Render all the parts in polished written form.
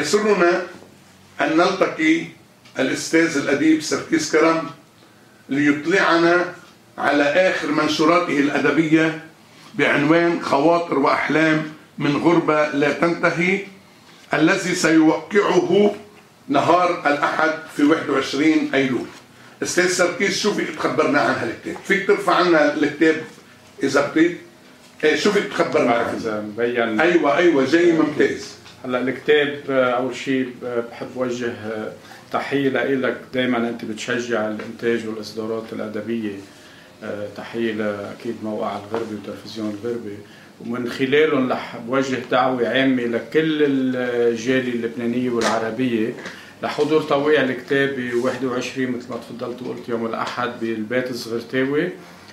يسرنا أن نلتقي الأستاذ الأديب سركيس كرم ليطلعنا على آخر منشوراته الأدبية بعنوان خواطر وأحلام من غربة لا تنتهي، الذي سيوقعه نهار الأحد في 21 أيلول. أستاذ سركيس، شو فيك تخبرنا عن هالكتاب؟ فيك ترفع عنا الكتاب إذا بتريد؟ شو فيك تخبرنا عنه؟ إذا مبين. أيوة جاي ممتاز. هلا الكتاب أول شيء بحب وجه تحية لك، دائما أنت بتشجع الإنتاج والإصدارات الأدبية. تحية أكيد موقع الغربي وتلفزيون الغربي، ومن خلالهم رح بوجه دعوة عامة لكل الجالية اللبنانية والعربية لحضور توقيع الكتاب ب 21 مثل ما تفضلت وقلت يوم الأحد بالبيت الصغرتاوي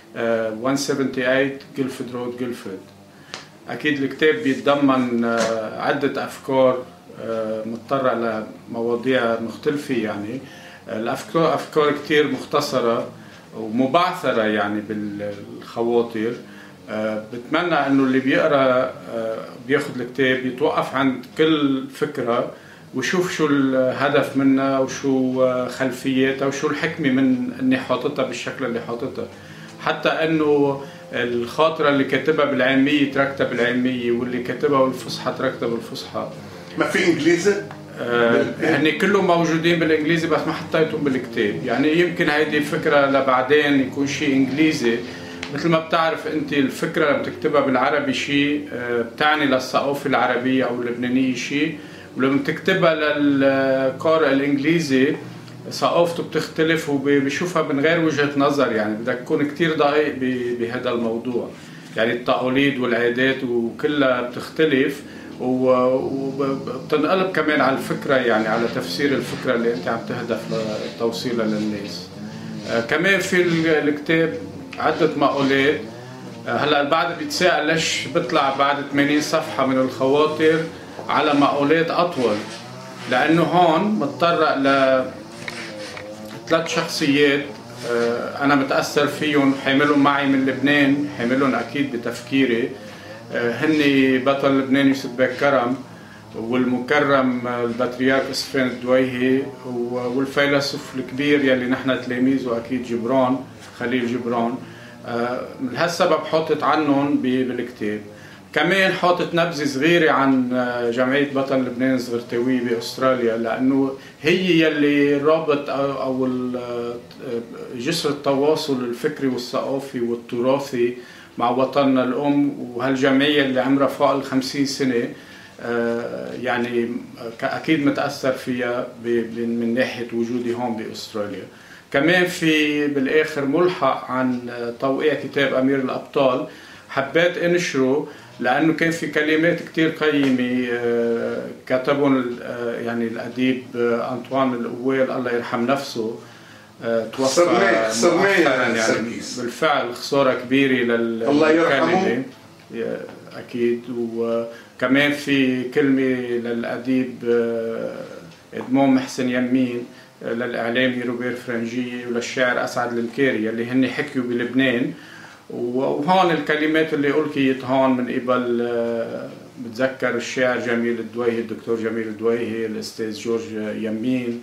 178 جيلفيد رود جيلفيد. أكيد الكتاب بيتضمن عدة أفكار متطرق لمواضيع مختلفة، يعني الأفكار أفكار كتير مختصرة ومبعثرة يعني بالخواطر. بتمنى انه اللي بيقرا بياخذ الكتاب يتوقف عند كل فكره ويشوف شو الهدف منها وشو خلفياتها وشو الحكمه من اني حاططها بالشكل اللي حاططها، حتى انه الخاطره اللي كاتبها بالعاميه تركتها بالعاميه واللي كاتبها بالفصحى تركتها بالفصحى. ما في انجليزي؟ يعني كلهم موجودين بالانجليزي بس ما حطيتهم بالكتاب، يعني يمكن هيدي الفكره لبعدين يكون شيء انجليزي. مثل ما بتعرف انت الفكره لما بتكتبها بالعربي شيء بتعني للثقافه العربيه او اللبنانيه شيء، ولما تكتبها للقارئ الانجليزي ثقافته بتختلف وبيشوفها من غير وجهه نظر، يعني بدك تكون كثير دقيق بهذا الموضوع، يعني التقاليد والعادات وكلها بتختلف وبتنقلب كمان على الفكره، يعني على تفسير الفكره اللي انت عم تهدف لتوصيلها للناس. كمان في الكتاب عدة مقولات. هلا البعض بيتساءل ليش بيطلع بعد 80 صفحة من الخواطر على مقولات أطول، لأنه هون متطرق ل3 شخصيات أنا متأثر فيهم، حاملهم معي من لبنان، حاملهم أكيد بتفكيري. هني بطل لبنان يوسف بيك كرم، والمكرم البطريرك اسفين الدويهي، والفيلسوف الكبير يلي نحن تلاميذه أكيد جبران خليل جبران. من هالسبب حاطط عنهم بالكتاب. كمان حاطط نبذة صغيرة عن جمعية بطل لبنان الصغرتاوية بأستراليا، لأنه هي يلي رابط أو جسر التواصل الفكري والثقافي والتراثي مع وطننا الأم، وهالجمعية اللي عمرها فوق 50 سنة يعني أكيد متأثر فيها من ناحية وجودي هون بأستراليا. كمان في بالآخر ملحق عن توقيع كتاب أمير الأبطال، حبيت انشره لأنه كان في كلمات كتير قيمة كتبهم يعني الأديب أنطوان القوال الله يرحم نفسه، توفى مؤخرا يعني بالفعل خسارة كبيرة الله يرحمه أكيد. وكمان في كلمة للأديب إدمون محسن يمين، للإعلامي روبير فرنجي، وللشاعر أسعد الكاري اللي هن حكيوا بلبنان. وهون الكلمات اللي ألقيت هون من قبل بتذكر الشاعر جميل الدويهي، الدكتور جميل الدويهي، الأستاذ جورج يمين،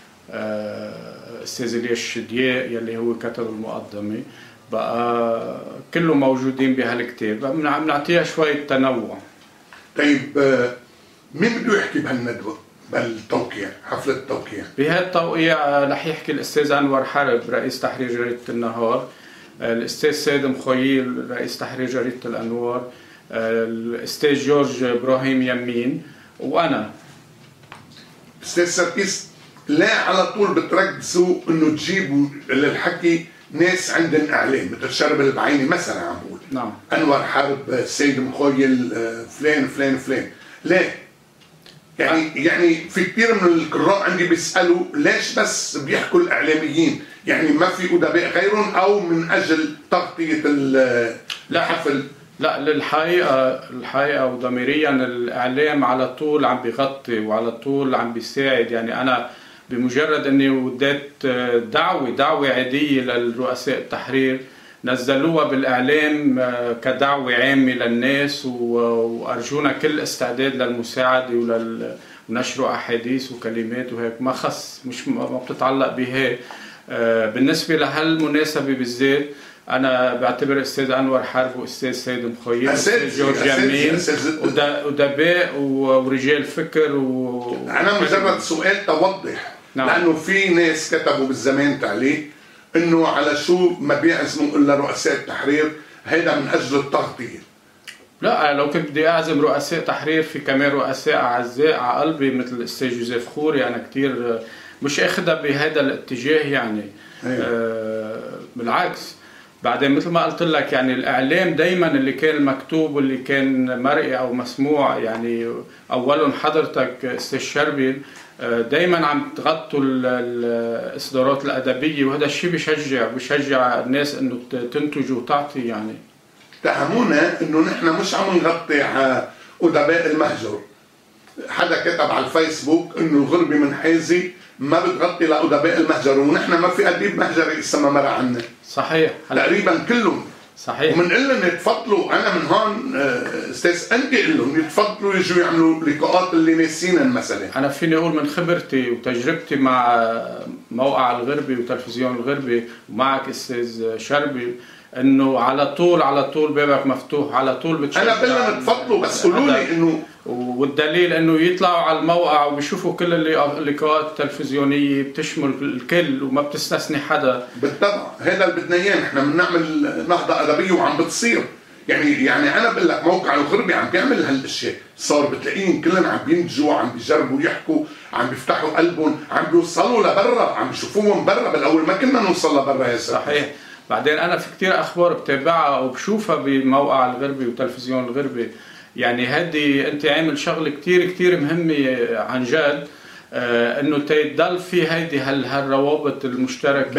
أستاذ إلياس شدياء يلي هو كتب المقدمة، بقى كله موجودين بهالكتاب، بنعطيها شوية تنوع. طيب مين بده يحكي بهالندوة؟ بالتوقيع، حفلة التوقيع؟ بهالتوقيع رح يحكي الأستاذ أنور حرب رئيس تحرير جريدة النهار، الأستاذ سيد مخيل رئيس تحرير جريدة الأنوار، الأستاذ جورج إبراهيم يمين، وأنا. أستاذ سركيس، لا على طول بتركزوا إنه تجيبوا للحكي ناس عندهم إعلام مثل شرب البعيني مثلا، عم بقول نعم أنور حرب، سيد مخيل، فلان فلان فلان، ليه؟ يعني في كثير من القراء عندي بيسألوا ليش بس بيحكوا الإعلاميين؟ يعني ما في أدباء غيرهم أو من أجل تغطية الحفل؟ لا، الحقيقة وضميريا الإعلام على طول عم بيغطي وعلى طول عم بيساعد. يعني أنا بمجرد أني وديت دعوة عادية للرؤساء التحرير نزلوها بالإعلام كدعوة عامة للناس، وأرجونا كل استعداد للمساعدة ونشروا احاديث وكلمات وهيك، ما خص مش ما بتتعلق بهيك. بالنسبه لهالمناسبه بالذات انا بعتبر استاذ انور حرب واستاذ سيد مخيم واستاذ جورج يمين ادباء ورجال فكر انا مجرد سؤال توضح. نعم. لانه في ناس كتبوا بالزمان تعليق انه على شو ما بيعزموا الا رؤساء التحرير، هيدا من اجل التغطيه. لا، لو كنت بدي اعزم رؤساء تحرير في كمان رؤساء اعزاء على قلبي مثل الاستاذ جوزيف خوري، انا كثير مش اخذها بهذا الاتجاه يعني. بالعكس، بعدين مثل ما قلت لك يعني الاعلام دائما اللي كان مكتوب واللي كان مرئي او مسموع، يعني اولهم حضرتك استاذ شربل دائما عم تغطوا الاصدارات الادبيه، وهذا الشيء بشجع الناس انه تنتج وتعطي. يعني اتهمونا انه نحن مش عم نغطي على ادباء المهجر. حدا كتب على الفيسبوك انه الغربه من حازي ما بتغطي لادباء المهجر، ونحن ما في اديب مهجري لسه ما مر عنا. صحيح، تقريبا كلهم. صحيح. وبنقول لهم يتفضلوا، انا من هون استاذ انت قل لهم يتفضلوا يجوا يعملوا لقاءات اللي ناسينن مثلا. انا فيني اقول من خبرتي وتجربتي مع موقع الغربي وتلفزيون الغربي ومعك استاذ شربي انه على طول بابك مفتوح، على طول بتشجع. انا بقول لهم تفضلوا، بس قولوا لي انه، والدليل انه يطلعوا على الموقع وبيشوفوا كل اللقاءات التلفزيونيه بتشمل الكل وما بتستثني حدا. بالطبع هذا اللي بدنا اياه، نحن بنعمل نهضه ادبيه وعم بتصير. يعني انا بقول لك موقع الغربي عم بيعمل هالاشياء، صار بتلاقيهم كلهم عم بينتجوا، عم بيجربوا يحكوا، عم بيفتحوا قلبهم، عم بيوصلوا لبرا، عم بيشوفوهم برا. بالاول ما كنا نوصل لبرا يا سيدي. صحيح. بعدين انا في كثير اخبار بتابعها وبشوفها بموقع الغربي وتلفزيون الغربي. يعني هدي انت عامل شغله كثير مهمه عن جد، انه تضل في هيدي هالروابط المشتركه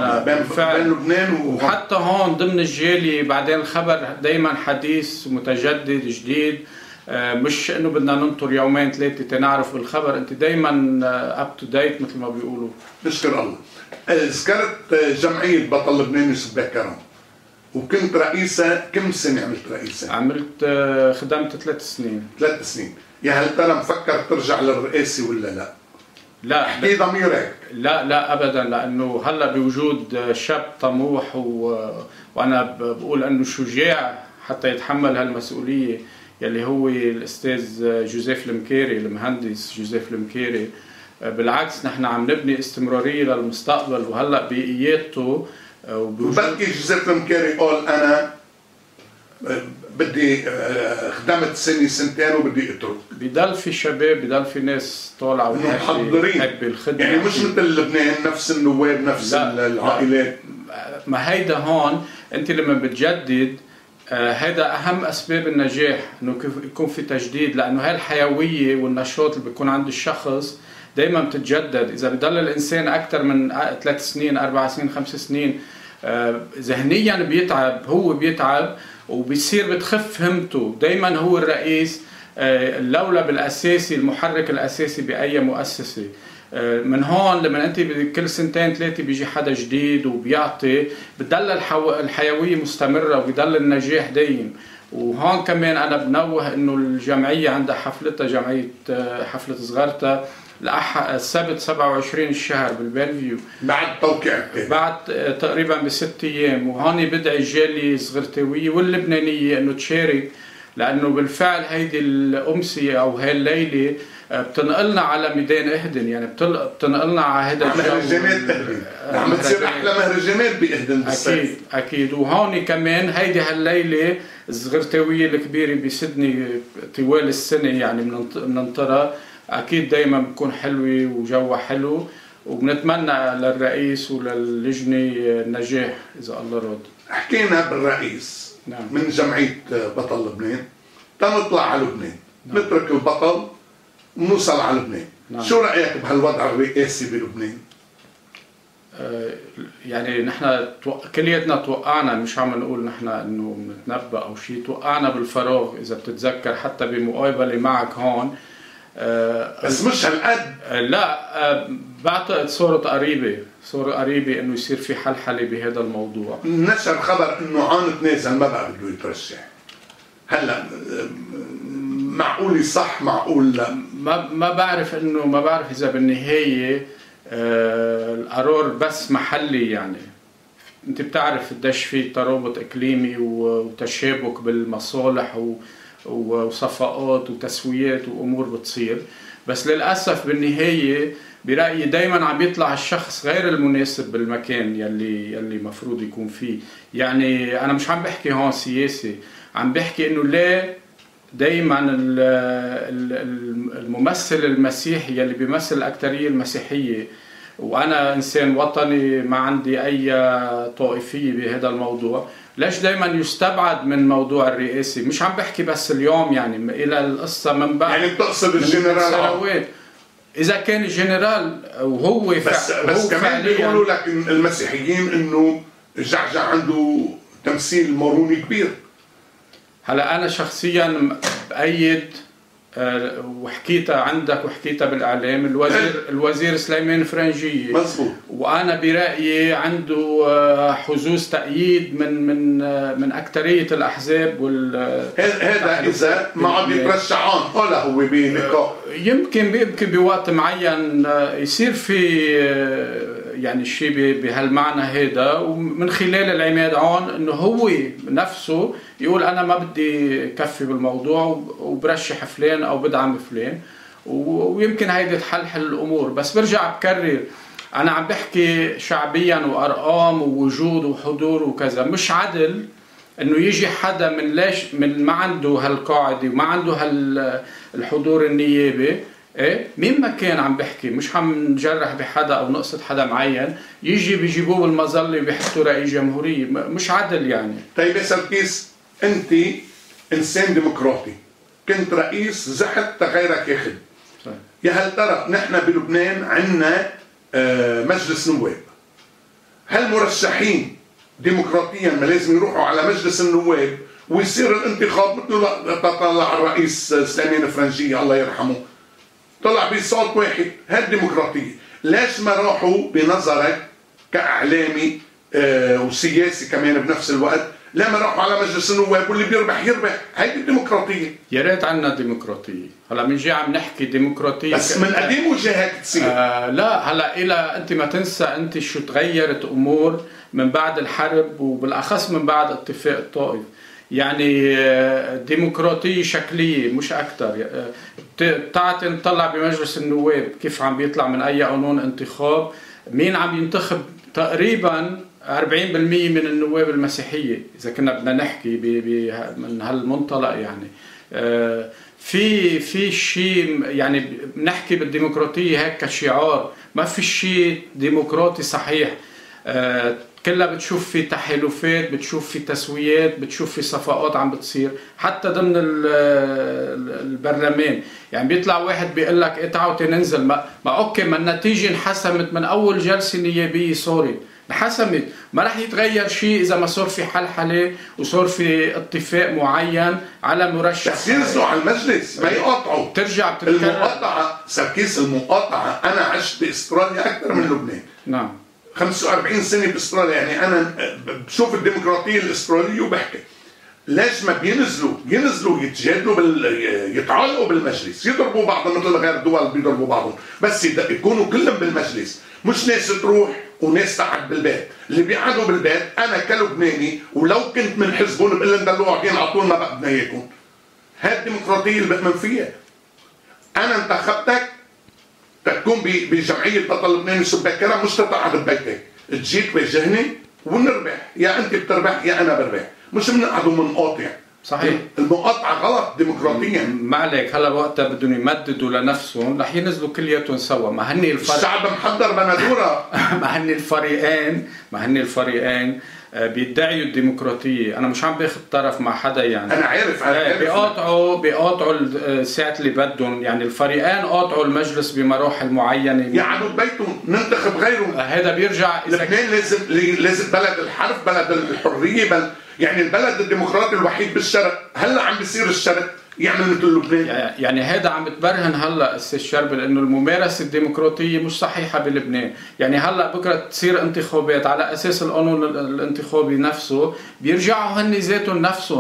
بين لبنان وحتى هون ضمن الجاليه. بعدين الخبر دائما حديث متجدد جديد، مش انه بدنا ننطر يومين ثلاثه تنعرف بالخبر، انت دائما اب تو ديت مثل ما بيقولوا. نشكر الله. ذكرت جمعيه بطل لبنان يوسف كرم، وكنت رئيسة. كم سنة عملت رئيسة؟ عملت خدمت 3 سنين. 3 سنين. يا هل ترى مفكر ترجع للرئاسة ولا لا؟ لا، احكي ضميرك. لا ابدا، لانه هلا بوجود شاب طموح وانا بقول انه شجاع حتى يتحمل هالمسؤولية، يلي هو الاستاذ جوزيف المكيري، المهندس جوزيف المكيري. بالعكس نحن عم نبني استمرارية للمستقبل، وهلا بقيادته وبلكي جوزيف المكيري قال انا بدي خدمت سنتين وبدي اترك. بضل في شباب، بضل في ناس طالعه محضرين الخدمه، يعني مش مثل لبنان نفس النواب نفس العائلات. ما هيدا هون انت لما بتجدد، هذا اهم اسباب النجاح، انه يكون في تجديد، لانه هاي الحيويه والنشاط اللي بيكون عند الشخص دائما بتتجدد. اذا بضل الانسان اكثر من 3 سنين 4 سنين 5 سنين ذهنيا بيتعب، هو بيتعب وبيصير بتخف همته. دائما هو الرئيس اللولب الاساسي، المحرك الاساسي باي مؤسسه. من هون لما انت كل 2 3 بيجي حدا جديد وبيعطي، بتضل الحيويه مستمره وبيضل النجاح دايم. وهون كمان انا بنوه انه الجمعيه عندها حفلتها، جمعيه حفله صغارتها السبت 27 الشهر بالبلفيو، بعد توقيع بعد تقريبا ب6 ايام. وهون بدعي الجاليه الصغرتاويه واللبنانيه انه تشارك، لانه بالفعل هيدي الامسيه او هاي الليله بتنقلنا على ميدان اهدن، يعني بتنقلنا على هذا الجو. مهرجانات اهدن عم تصير احلى مهرجانات باهدن بالصيف. اكيد. وهون كمان هيدي هالليله الصغرتاويه الكبيره بسدني طوال السنه، يعني بننطرها اكيد دائما بتكون حلوه وجوها حلو، وبنتمنى للرئيس وللجنه النجاح اذا الله راد. حكينا بالرئيس. نعم. من جمعيه بطل لبنان تنطلع على لبنان. نعم. نترك البطل ونوصل على لبنان. نعم. شو رايك بهالوضع الرئاسي بلبنان؟ يعني نحن كلياتنا توقعنا، مش عم نقول نحن انه نتنبأ او شيء، توقعنا بالفراغ. اذا بتتذكر حتى بمقابله معك هون، بس مش هالقد. لا، بعتقد صورة قريبة انه يصير في حلحلة بهذا الموضوع. نشر خبر انه عانت نازل ما بقى بده يترشح. هلا معقول صح معقول لا، ما بعرف انه ما بعرف اذا بالنهايه القرار بس محلي. يعني انت بتعرف قديش في ترابط اقليمي وتشابك بالمصالح وصفقات وتسويات وامور بتصير، بس للاسف بالنهايه برأيي دايما عم يطلع الشخص غير المناسب بالمكان يلي مفروض يكون فيه. يعني انا مش عم بحكي هون سياسي، عم بحكي انه ليه دايما الممثل المسيحي يلي بيمثل الأكترية المسيحية، وأنا إنسان وطني ما عندي أي طائفية بهذا الموضوع، ليش دايما يستبعد من موضوع الرئاسي؟ مش عم بحكي بس اليوم، يعني إلى القصة من بعد. يعني بتقصد الجنرال؟ إذا كان الجنرال وهو بس كمان بيقولوا لك المسيحيين إنه جعجع عنده تمثيل ماروني كبير. هلا أنا شخصيا بأيد وحكيتها عندك وحكيتها بالإعلام الوزير سليمان فرنجية، مظبوط، وأنا برأيي عنده حظوظ تأييد من أكترية الأحزاب هذا إذا ما عم يترشحون ولا هو بلقاء يمكن بوقت معين يصير في يعني شيء بهالمعنى هذا، ومن خلال العماد عون انه هو نفسه يقول انا ما بدي كفي بالموضوع وبرشح فلان او بدعم فلان، ويمكن هيدي تحلحل الامور. بس برجع بكرر، انا عم بحكي شعبيا وارقام ووجود وحضور وكذا. مش عدل انه يجي حدا من ما عنده هالقاعده وما عنده هالحضور النيابي، ايه مين ما كان عم بحكي، مش عم نجرح بحدا او نقصد حدا معين، يجي بيجيبوه بالمظله وبيحطوا رئيس جمهوريه. مش عدل يعني. طيب يا سركيس، انت انسان ديمقراطي، كنت رئيس زحت غيرك ياخذ. يا هل ترى نحن بلبنان عندنا مجلس نواب، هل مرشحين ديمقراطيا ما لازم يروحوا على مجلس النواب ويصير الانتخاب مثل طلع الرئيس سليمان فرنجية الله يرحمه، طلع بصوت واحد؟ هالديمقراطية. ليش ما راحوا بنظرك كإعلامي وسياسي كمان بنفس الوقت، لما راحوا على مجلس النواب واللي بيربح يربح؟ هيدي الديمقراطية. يا ريت عندنا ديمقراطية. هلا بنجي عم نحكي ديمقراطية بس من قديم وجه هيك تصير. لا هلا إلى انت ما تنسى انت شو تغيرت امور من بعد الحرب، وبالاخص من بعد اتفاق الطائف. يعني ديمقراطية شكلية مش أكتر. بتعطي نطلع بمجلس النواب كيف عم بيطلع من أي قانون انتخاب، مين عم ينتخب؟ تقريبا 40% من النواب المسيحية، إذا كنا بدنا نحكي من هالمنطلق. يعني في شيء، يعني بنحكي بالديمقراطية هيك كشعار، ما في شيء ديمقراطي صحيح. كلها بتشوف في تحالفات، بتشوف في تسويات، بتشوف في صفقات عم بتصير حتى ضمن البرلمان. يعني بيطلع واحد بيقول لك اتعوا تننزل، ما اوكي، ما النتيجة انحسمت من اول جلسة نيابية صارت، انحسمت، ما رح يتغير شيء اذا ما صار في حلحلة وصار في اتفاق معين على مرشح. بس ينزلوا على المجلس ما يقاطعوا، ترجع بتتكرر المقاطعة. سركيس، المقاطعة، انا عشت باستراليا اكثر من لبنان. نعم، 45 سنة باستراليا، يعني أنا بشوف الديمقراطية الأسترالية وبحكي ليش ما ينزلوا يتجادلوا يتعلقوا بالمجلس، يضربوا بعضهم مثل غير الدول بيضربوا بعضهم، بس يكونوا كلهم بالمجلس، مش ناس تروح وناس تقعد بالبيت. اللي بيقعدوا بالبيت أنا كلبناني ولو كنت من حزبهم بقول لهم دلوا قاعدين على طول ما بدنا إياكم. هاي الديمقراطية اللي بؤمن فيها. أنا انتخبتك تكون بجمعية بطل لبنان شباك كرم، مش تقعد ببيتك، تجيك تواجهني ونربح، يا انت بتربح يا انا بربح، مش بنقعد ومنقاطع. صحيح، المقاطعة غلط ديمقراطيا. ما عليك. هلا وقتها بدهم يمددوا لنفسهم رح ينزلوا كلياتهم سوا. ما هن الشعب محضر بندورة. ما هن الفريقين بيدعيوا الديمقراطية. أنا مش عم باخذ طرف مع حدا، يعني أنا عارف بيقاطعوا ساعة اللي بدهم. يعني الفريقين قاطعوا المجلس بمراحل معينة، يقعدوا ببيتهم ننتخب غيره. هذا بيرجع لبنان لازم بلد الحرف، بلد الحرية، يعني البلد الديمقراطي الوحيد بالشرق. هلا عم بيصير الشرق يعمل مثل لبنان. يعني هذا عم بتبرهن هلا استاذ شربل انه الممارسه الديمقراطيه مش صحيحه بلبنان. يعني هلا بكره تصير انتخابات على اساس القانون الانتخابي نفسه، بيرجعوا هن ذاتهم نفسهم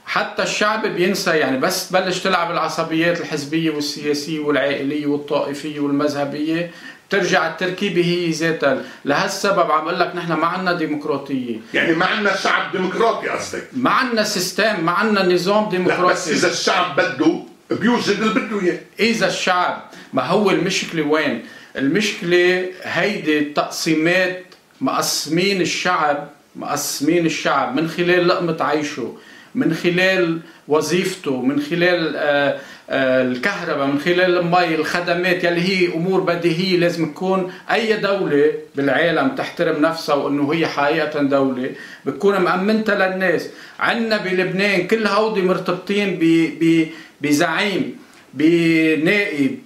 حتى الشعب بينسى، يعني بس تبلش تلعب العصبيات الحزبية والسياسية والعائلية والطائفية والمذهبية ترجع التركيبة هي ذاتها. لهالسبب عم بقول لك نحن ما عندنا ديمقراطية، يعني ما عندنا شعب ديمقراطي قصدك؟ ما عندنا سيستم، ما عندنا نظام ديمقراطي. لا بس إذا الشعب بده بيوجد اللي بده إياه. إذا الشعب، ما هو المشكلة وين؟ المشكلة هيدي التقسيمات، مقسمين الشعب من خلال لقمة عيشه، من خلال وظيفته، من خلال الكهرباء، من خلال المي، الخدمات يلي هي أمور بديهية لازم تكون أي دولة بالعالم تحترم نفسها وأنه هي حقيقة دولة بتكون مأمنتها للناس. عنا بلبنان كل هودي مرتبطين بزعيم، بنائب،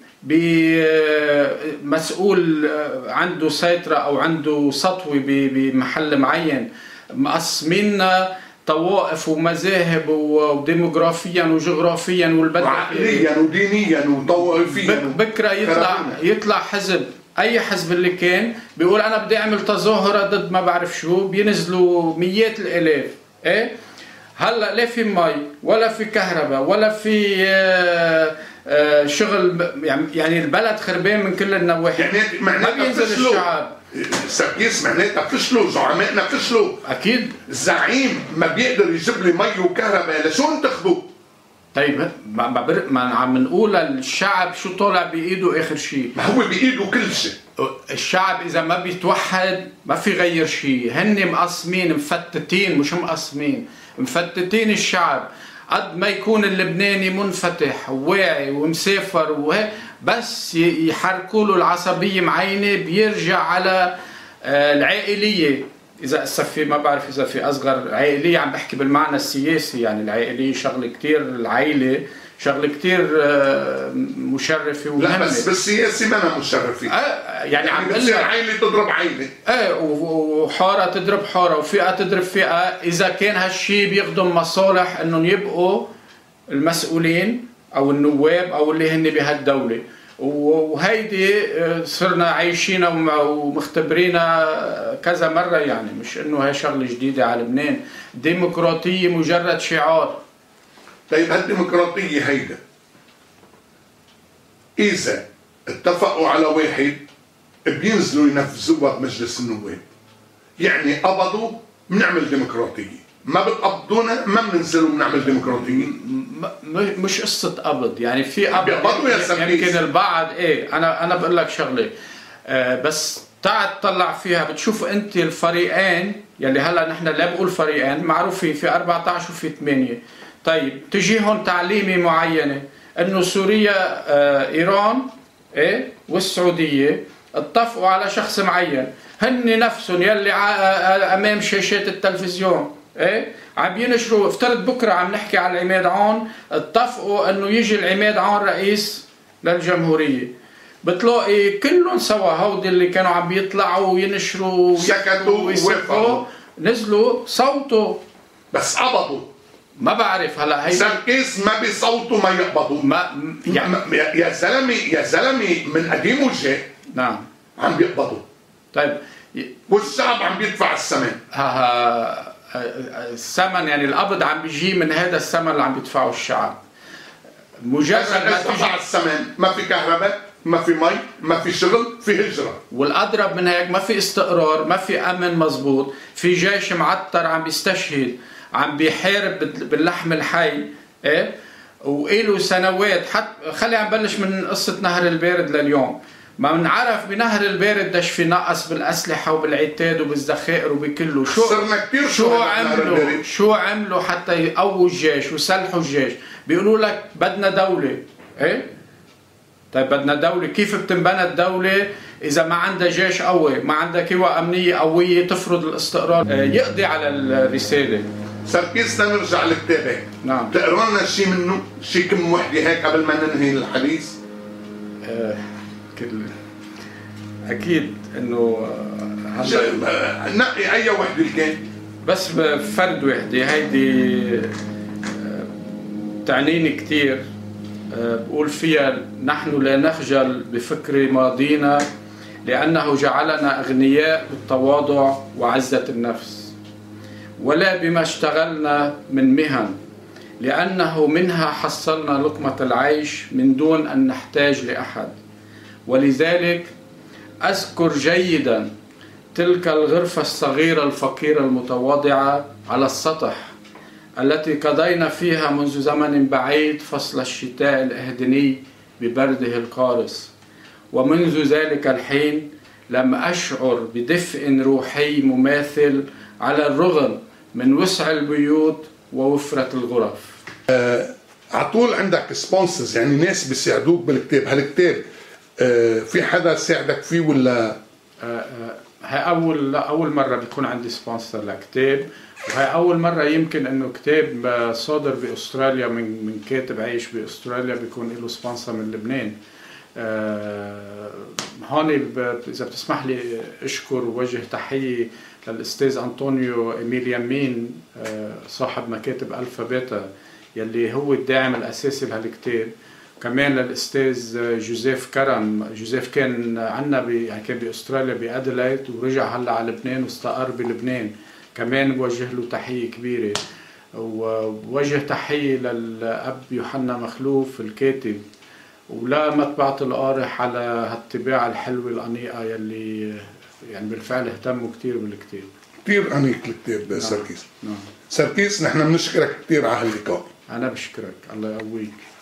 بمسؤول عنده سيطرة أو عنده سطوة بمحل معين، مقسميننا طوائف ومذاهب وديموغرافيا وجغرافيا وعقليا ودينيا وطوائفيا. بكره يطلع حزب، اي حزب اللي كان بيقول انا بدي اعمل تظاهره ضد ما بعرف شو، بينزلوا مئات الالاف. ايه هلا لا في مي ولا في كهرباء ولا في شغل، يعني البلد خربان من كل النواحي. يعني ما بينزل الشعب. سركيس معناتها فشلوا، زعمائنا فشلوا. اكيد الزعيم ما بيقدر يجيب لي مي وكهرباء، لشو انتخبوا؟ طيب ما عم نقول الشعب شو طالع بايده اخر شيء؟ ما هو بايده كل شيء. الشعب اذا ما بيتوحد ما في غير شيء. هن مقسمين، مفتتين، مش مقسمين، مفتتين الشعب. قد ما يكون اللبناني منفتح وواعي ومسافر بس يحركوا له العصبية معينة بيرجع على العائلية. إذا في ما بعرف إذا في أصغر عائلية، عم بحكي بالمعنى السياسي، يعني العائلية شغلة كتير، العائلة شغلة كتير مشرفة ومهمة. لا بس بالسياسي ما أنا مشرفة. يعني عم بتصير عائلة تضرب عائلة. وحارة تضرب حارة وفئة تضرب فئة، إذا كان هالشي بيخدم مصالح إنهم يبقوا المسؤولين أو النواب أو اللي هن بهالدولة. وهيدي صرنا عايشينها ومختبرينها كذا مرة، يعني مش إنه هي شغلة جديدة على لبنان. ديمقراطية مجرد شعار. طيب هالديمقراطية هيدا إذا اتفقوا على واحد بينزلوا ينفذوها بمجلس النواب، يعني قبضوا بنعمل ديمقراطية، ما بتقبضونا ما بننزل وبنعمل ديمقراطية. مش قصة قبض، يعني في قبض يمكن البعض. ايه انا بقول لك شغلة، بس تعال تطلع فيها بتشوف انت الفريقين يلي هلا نحن لا بقول فريقين معروفين، في 14 وفي 8. طيب تجيهم تعليمة معينة انه سوريا ايران ايه والسعودية اتفقوا على شخص معين، هن نفسهم يلي امام شاشات التلفزيون ايه عم ينشروا. افترض بكره عم نحكي على العماد عون، اتفقوا انه يجي العماد عون رئيس للجمهورية، بتلاقي كلهم سوا هودي اللي كانوا عم بيطلعوا وينشروا سكتوا ووقفوا، نزلوا صوتوا بس قبضوا. ما بعرف هلا هي سركيس ما بيصوتوا ما يقبضوا. يعني يا زلمه من قديم وجه. نعم عم بيقبضوا. طيب والشعب عم بيدفع الثمن. الثمن يعني القبض عم بيجي من هذا الثمن اللي عم بيدفعه الشعب. مجرد ما تدفع الثمن ما في كهرباء، ما في مي، ما في شغل، في هجرة. والأضرب من هيك ما في استقرار، ما في أمن مزبوط، في جيش معتر عم بيستشهد، عم بيحارب باللحم الحي ايه وإله سنوات. حتى خلي عم بلش من قصة نهر البارد لليوم. ما بنعرف بنهر البارد داش في نقص بالأسلحة وبالعتاد وبالذخائر وبكله. شو عملوا حتى يقووا الجيش وسلحوا الجيش؟ بيقولوا لك بدنا دولة. ايه طيب بدنا دولة، كيف بتنبنى الدولة إذا ما عندها جيش قوي، ما عندها قوى أمنية قوية تفرض الاستقرار يقضي على الرسالة؟ سركيس نرجع لكتابك. نعم. تقرأ لنا شيء منه، شيء كم وحدة هيك قبل ما ننهي الحديث؟ أكيد إنه نقي أي وحدة كان، بس فرد وحدة هيدي تعنيني كتير. بقول فيها نحن لا نخجل بفكر ماضينا لأنه جعلنا أغنياء بالتواضع وعزة النفس، ولا بما اشتغلنا من مهن لأنه منها حصلنا لقمة العيش من دون أن نحتاج لأحد. ولذلك أذكر جيدا تلك الغرفة الصغيرة الفقيرة المتواضعة على السطح التي قضينا فيها منذ زمن بعيد فصل الشتاء الإهدني ببرده القارس، ومنذ ذلك الحين لم أشعر بدفء روحي مماثل على الرغم من وسع البيوت ووفرة الغرف. عطول عندك سبونسرز، يعني ناس بيساعدوك بالكتاب. هالكتاب في حدا ساعدك فيه ولا؟ هاي أول مرة بيكون عندي سبونسر لكتاب، وهي أول مرة يمكن إنه كتاب صادر بأستراليا من كاتب عايش بأستراليا بيكون له سبونسر من لبنان. هون إذا بتسمح لي أشكر ووجه تحية للأستاذ أنطونيو إميليامين صاحب مكاتب ألفا بيتا يلي هو الداعم الأساسي لهالكتاب. كمان للأستاذ جوزيف كرم. جوزيف كان عنا يعني كان بأستراليا بأدلايد ورجع هلا على لبنان واستقر بلبنان، كمان بوجه له تحية كبيرة. ووجه تحية للأب يوحنا مخلوف الكاتب، ولا مطبعة القارح على هالطباعة الحلوة الأنيقة يلي يعني بالفعل اهتموا كتير بالكتاب. كتير أنيق الكتاب. نعم. سركيس. نعم. سركيس، نحن بنشكرك كتير على هاللقاء. أنا بشكرك، الله يقويك.